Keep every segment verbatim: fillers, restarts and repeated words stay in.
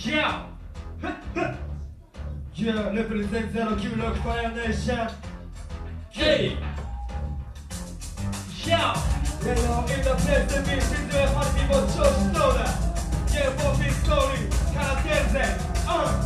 Yeah! Yeah, represent zero Q Rock Fire Nation. Hey! Yeah! Yeah, yo, in the place to be, she's doing party people just know that. Yeah, for this story, Karatense. Uh!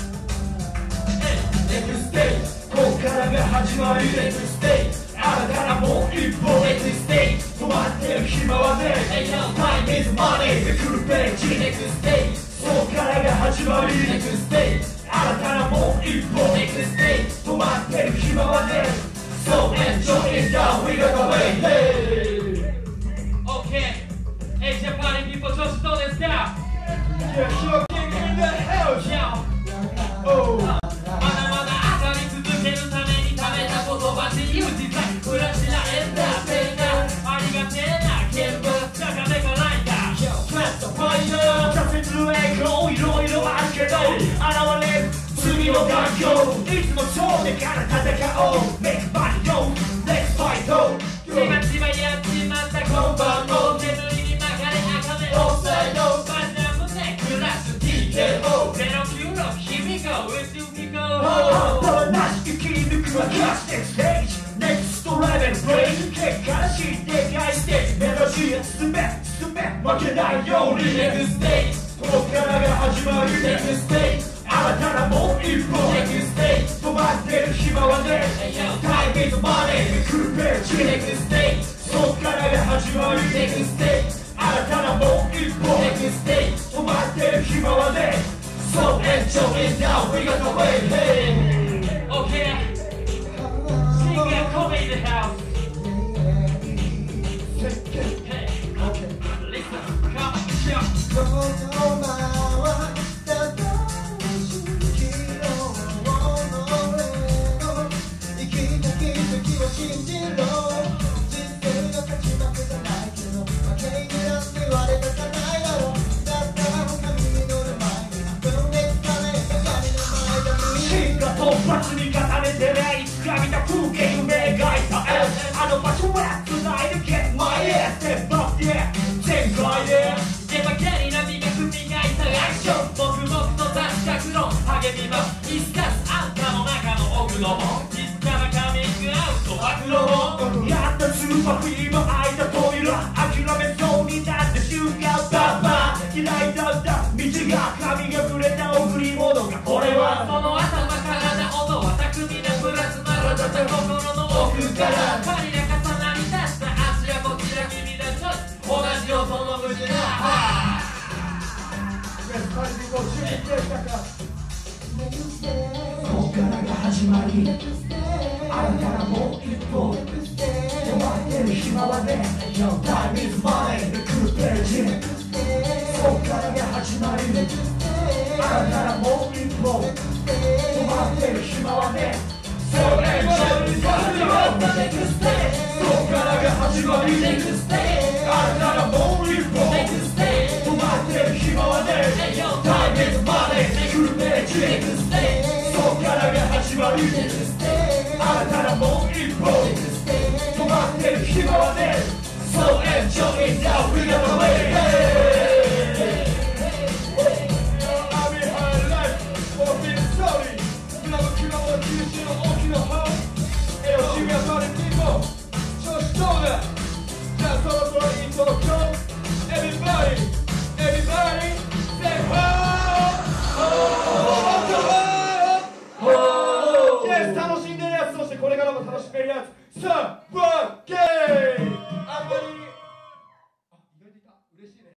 Next stage, ここからが始まる Next stage 新たなもう一歩 Next stage 止まってる暇はねえ Time is money で来るページ Next stage そこからが始まる Next stage 新たなもう一歩 Next stage 止まってる暇はねえ So enjoy it down, we got away Hey! Okay! Hey, Japan people, 調子どうですか Yeah, Hero King in the house! Yeah! Oh! まだまだ上がり続けるために食べた言葉自由自在暮らしなエンターテイナーありがてえな見物高めがないんだ Plant the fire 挫折栄光いろいろあるけど現れる罪の環境いつもそうでから戦おう Make money go Let's fight go ちまちまやっちまった今晩も煙に巻かれ赤目オフサイドバジャムネクラス ティーケーオー ゼロきゅうろく Here we go With you we go ただなし生き抜くはキャステステージ NEXT level ブレイク結果らしいでかいステージメロディー進め進め負けないように NEXT stage ここからが始まる NEXT stage 新たなもう一歩 NEXT stage 止まってる暇はね Time is money で来るページ NEXT stage そこからが始まる NEXT stage 新たなもう一歩 NEXT stage 止まってる暇はね So enjoy it now, we got the way, hey! Okay! Singer come in the house! Hey! Listen, come, shout! 突発に重ねてねいつか見た風景夢描いた絵あの場所へ繋いで Get my ass Step up yeah 全開で手ばかりな磨く磨いたアクション黙々と雑学論励みますディスカスあんたの中の奥の門実家はカミングアウト暴露本やったスーパーフィーも開いた扉諦めそうになって瞬間バンバン嫌いだった道が髪が触れた贈り物が俺はその頭から音は巧みなプラズマラだった心の奥から針が重なりだしたあちらこちら君だちょ同じ音の無事だここからが始まり新たなもう一歩止まってる暇はね Yo time is money で来るページここからが始まり新たなもう一歩止まってる暇はね So enjoy it Next stage ここからが始まり新たなもう一歩止まってる暇はね Time is money で来るページそこからが始まり新たなもう一歩止まってる暇はね So enjoy it now we got away hey! I'm in high life for being sorry 今の昨日は九州の大きな方エロシビアパリピーポー調子どうだじゃあそろそろイントロ今日 Everybody Everybody Say ho Ho Yes 楽しんでるやつそしてこれからも楽しめるやつさあバーゲー